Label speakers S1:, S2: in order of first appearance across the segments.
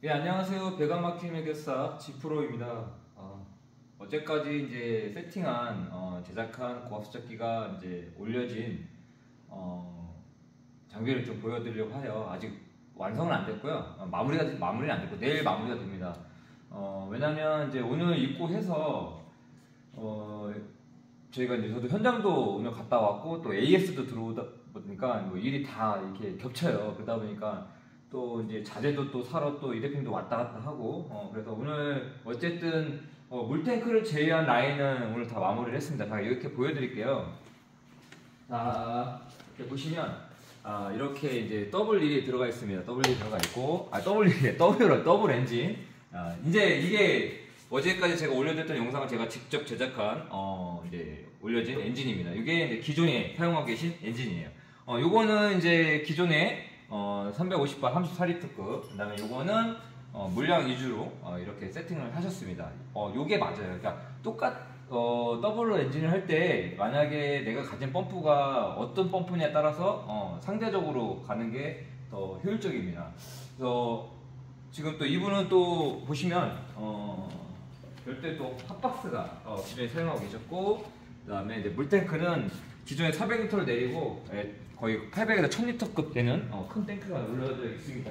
S1: 예, 안녕하세요. 배관마킹 해결사 지프로입니다. 어제까지 이제 세팅한 제작한 고압수작기가 이제 올려진 장비를 좀 보여드리려고 해요. 아직 완성은 안 됐고요. 마무리는 안 됐고 내일 마무리가 됩니다. 왜냐면 이제 오늘 입고해서 저희가 이제 저도 현장도 오늘 갔다 왔고 또 AS도 들어오다 보니까 뭐 일이 다 이렇게 겹쳐요. 그러다 보니까 또 이제 자재도 또 사러 또 이레핑도 왔다 갔다 하고 그래서 오늘 어쨌든 물탱크를 제외한 라인은 오늘 다 마무리를 했습니다. 자, 이렇게 보여드릴게요. 자, 이렇게 보시면 이렇게 이제 더블 릴이 들어가 있습니다. 더블 릴이 들어가 있고 더블 엔진. 이제 이게 어제까지 제가 올려드렸던 영상을 제가 직접 제작한 이제 올려진 엔진입니다. 이게 이제 기존에 사용하고 계신 엔진이에요. 요거는 이제 기존에 350바 34리터급, 그 다음에 요거는 물량 위주로 이렇게 세팅을 하셨습니다. 요게 맞아요. 그러니까 더블 엔진을 할 때 만약에 내가 가진 펌프가 어떤 펌프냐에 따라서 상대적으로 가는 게 더 효율적입니다. 그래서 지금 또 이분은 또 보시면 별도의 또 핫박스가 기존에 사용하고 계셨고, 그 다음에 이제 물탱크는 기존에 400리터를 내리고 거의 800에서 1000리터급 되는 큰 탱크가 올려져 있습니다.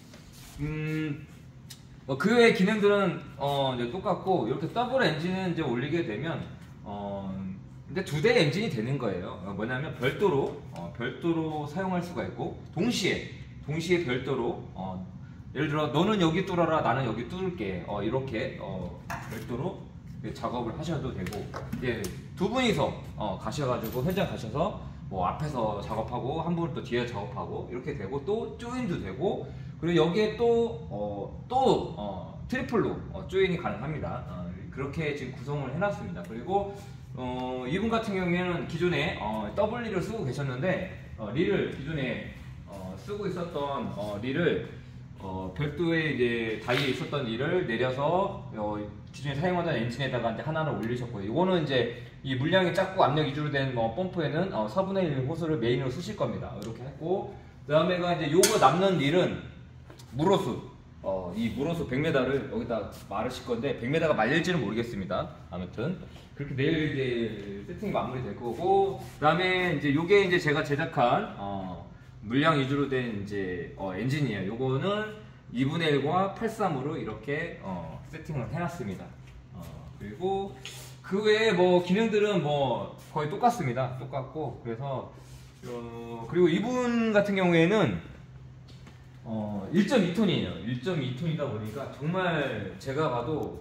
S1: 그 외의 기능들은 이제 똑같고, 이렇게 더블 엔진을 이제 올리게 되면 근데 두 대의 엔진이 되는 거예요. 뭐냐면 별도로 사용할 수가 있고, 동시에 별도로 예를 들어 너는 여기 뚫어라, 나는 여기 뚫을게, 이렇게 별도로 작업을 하셔도 되고, 이제 두 분이서 가셔가지고 현장 가셔서 뭐 앞에서 작업하고 한 분은 또 뒤에 작업하고 이렇게 되고, 또 조인도 되고, 그리고 여기에 또 트리플로 조인이 가능합니다. 그렇게 지금 구성을 해놨습니다. 그리고 이분 같은 경우에는 기존에 더블 릴을 쓰고 계셨는데, 릴을 기존에 쓰고 있었던 릴을 별도의 이제 다이에 있었던 릴을 내려서 기존에 사용하던 엔진에다가 이제 하나를 올리셨고요. 이거는 이제 이 물량이 작고 압력 위주로 된 펌프에는 4분의 1 호스를 메인으로 쓰실 겁니다. 이렇게 했고, 그 다음에가 이제 요거 남는 릴은 물호수, 이 물호수 100m를 여기다 말으실 건데 100m가 말릴지는 모르겠습니다. 아무튼 그렇게 내일 이제 세팅이 마무리될 거고, 그 다음에 이제 요게 이제 제가 제작한 물량 위주로 된 이제 엔진이에요. 요거는 2분의 1과 8.3으로 이렇게 세팅을 해놨습니다. 그리고 그 외에 뭐 기능들은 뭐 거의 똑같습니다. 똑같고, 그래서 그리고 이분 같은 경우에는 1.2톤이에요. 1.2톤이다 보니까 정말 제가 봐도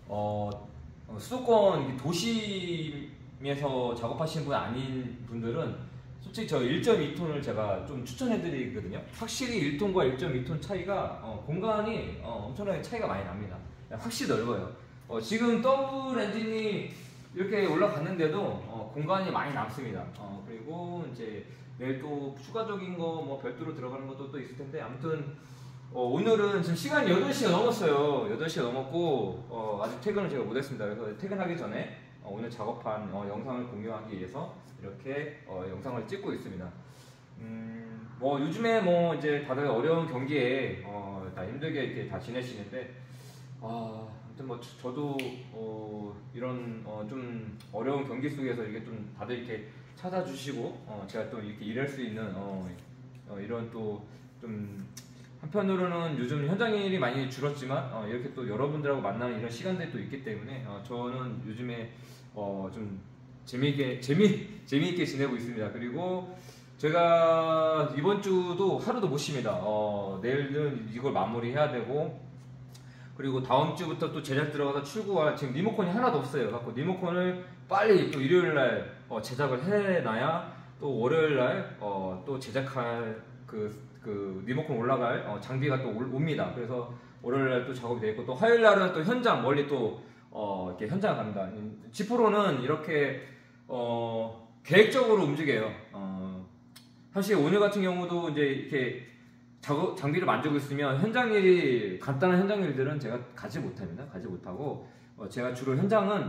S1: 수도권 도심에서 작업하시는 분 아닌 분들은 솔직히 저 1.2톤을 제가 좀 추천해드리거든요. 확실히 1톤과 1.2톤 차이가 공간이 엄청나게 차이가 많이 납니다. 확실히 넓어요. 지금 더블 엔진이 이렇게 올라갔는데도 공간이 많이 남습니다. 그리고 이제 내일 또 추가적인 거 뭐 별도로 들어가는 것도 또 있을 텐데, 아무튼 오늘은 지금 시간이 8시가 넘었어요. 8시가 넘었고 아직 퇴근을 제가 못했습니다. 그래서 퇴근하기 전에 오늘 작업한 영상을 공유하기 위해서 이렇게 영상을 찍고 있습니다. 뭐 요즘에 뭐 이제 다들 어려운 경기에 다 힘들게 이렇게 다 지내시는데, 아무튼 뭐 저도 이런 좀 어려운 경기 속에서 이게 좀 다들 이렇게 찾아주시고 제가 또 이렇게 일할 수 있는 이런 또 좀 한편으로는 요즘 현장 일이 많이 줄었지만 이렇게 또 여러분들하고 만나는 이런 시간들이 또 있기 때문에 저는 요즘에 좀 재미있게 지내고 있습니다. 그리고 제가 이번 주도 하루도 못 쉽니다. 내일은 이걸 마무리해야 되고, 그리고 다음 주부터 또 제작 들어가서 출고할, 지금 리모컨이 하나도 없어요. 그래서 리모컨을 빨리 또 일요일날 제작을 해놔야 또 월요일날 또 제작할 그 리모컨 올라갈 장비가 또 옵니다. 그래서 월요일날 또 작업이 되고, 또 화요일날은 또 현장 멀리 또 이렇게 현장 갑니다. 지프로는 이렇게 계획적으로 움직여요. 사실 오늘 같은 경우도 이제 이렇게 장비를 만지고 있으면 간단한 현장 일들은 제가 가지 못합니다. 가지 못하고 제가 주로 현장은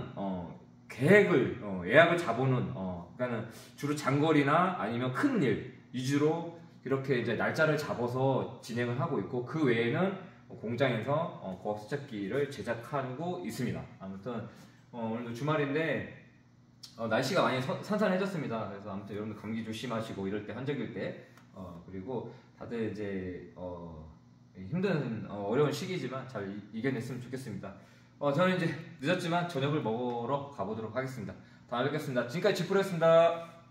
S1: 예약을 잡아놓은 그러니까는 주로 장거리나 아니면 큰 일 위주로 이렇게 이제 날짜를 잡아서 진행을 하고 있고, 그 외에는 공장에서 고압 세척기를 제작하고 있습니다. 아무튼 오늘도 주말인데 날씨가 많이 선선해졌습니다. 그래서 아무튼 여러분들 감기 조심하시고 이럴 때 환절기일 때 그리고 다들 이제 힘든 어려운 시기지만 잘 이겨냈으면 좋겠습니다. 저는 이제 늦었지만 저녁을 먹으러 가보도록 하겠습니다. 다음에 뵙겠습니다. 지금까지 지프로였습니다.